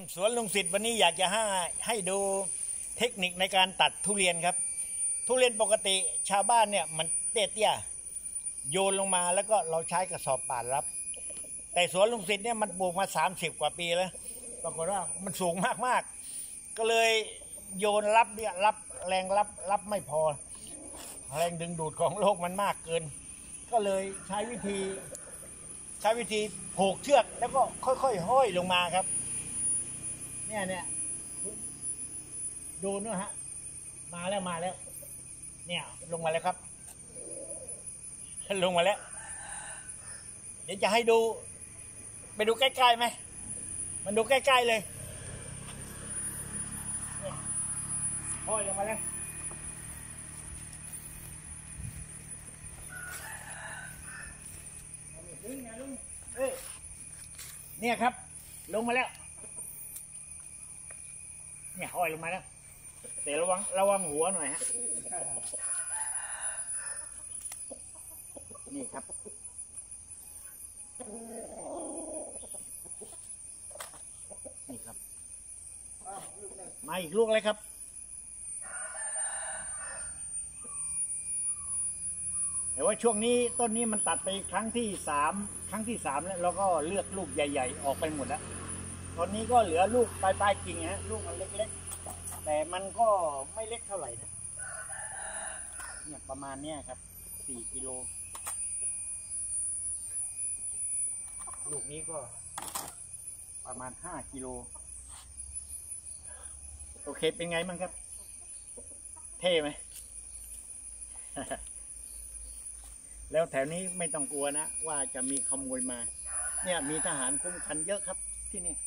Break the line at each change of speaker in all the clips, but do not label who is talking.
สวนลุงสิทธิ์วันนี้อยากจะให้ดูเทคนิคในการตัดทุเรียนครับทุเรียนปกติชาวบ้านเนี่ยมันเตี้ยโยนลงมาแล้วก็เราใช้กระสอบป่านรับแต่สวนลุงสิทธิ์เนี่ยมันปลูกมา30 กว่าปีแล้วปรากฏว่ามันสูงมากก็เลยโยนรับเนี่ยรับแรงรับไม่พอแรงดึงดูดของโลกมันมากเกินก็เลยใช้วิธีผูกเชือกแล้วก็ค่อยๆห้อยลงมาครับเนี่ยดูนู่นฮะมาแล้วเนี่ยลงมาแล้วครับลงมาแล้วเดี๋ยวจะให้ดูไปดูใกล้ๆไหมมันดูใกล้ๆเลยห้อยลงมาแล้วเนี่ยครับลงมาแล้วเนี่ยห้อยลงมาแล้วแต่ระวังหัวหน่อยฮะนี่ครับนี่ครับมาอีกลูกเลยครับแต่ว่าช่วงนี้ต้นนี้มันตัดไปครั้งที่สามแล้วเราก็เลือกลูกใหญ่ๆออกไปหมดแล้วตอนนี้ก็เหลือลูกปลายกิ่งฮะลูกมันเล็กๆแต่มันก็ไม่เล็กเท่าไหร่นะเนี่ยประมาณเนี้ยครับ4 กิโลลูกนี้ก็ประมาณ5 กิโลโอเคเป็นไงมั้งครับเท่ไหม แล้วแถวนี้ไม่ต้องกลัวนะว่าจะมีขโมยมาเนี่ยมีทหารคุ้มกันเยอะครับที่นี่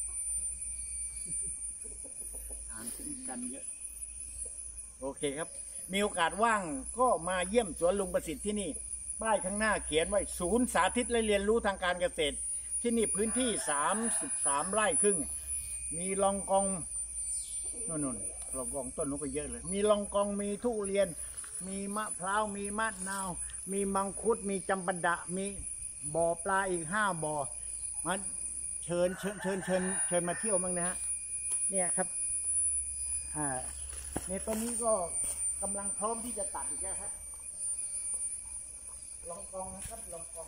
ทหารคุ้มกันเยอะโอเคครับมีโอกาสว่างก็มาเยี่ยมสวนลุงประสิทธิ์ที่นี่ป้ายข้างหน้าเขียนไว้ศูนย์สาธิตและเรียนรู้ทางการเกษตรที่นี่พื้นที่33 ไร่ครึ่งมีลองกองนู่นลองกองต้นนู้นก็เยอะเลยมีลองกองมีทุเรียนมีมะพร้าวมีมะนาวมีมังคุดมีจำปาดะมีบ่อปลาอีก5 บ่อมาเชิญมาเที่ยวมั้งนะฮะเนี่ยครับในต้นนี้ก็กำลังพร้อมที่จะตัดอีกแล้วครับลองกองนะครับลองกอง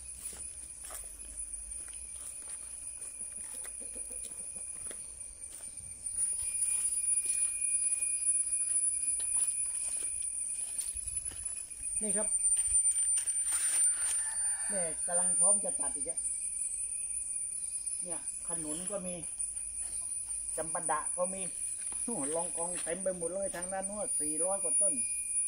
นี่ครับเนี่ยกำลังพร้อมจะตัดอีกแล้วเนี่ยขนุนก็มีจำปาดะก็มีลองกองเต็มไปหมดเลยทางด้านโน้น400 กว่าต้น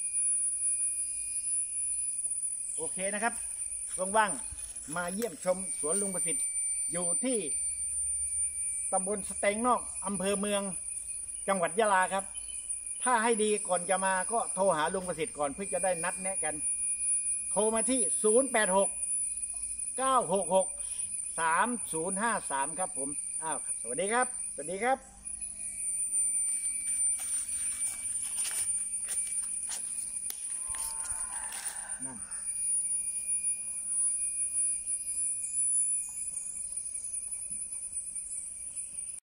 โอเคนะครับว่างๆมาเยี่ยมชมสวนลุงประสิทธิ์อยู่ที่ตำบลสเตงนอกอำเภอเมืองจังหวัดยะลาครับถ้าให้ดีก่อนจะมาก็โทรหาลุงประสิทธิ์ก่อนเพื่อจะได้นัดแนะกันโทรมาที่086 966 3053ครับผมสวัสดีครับ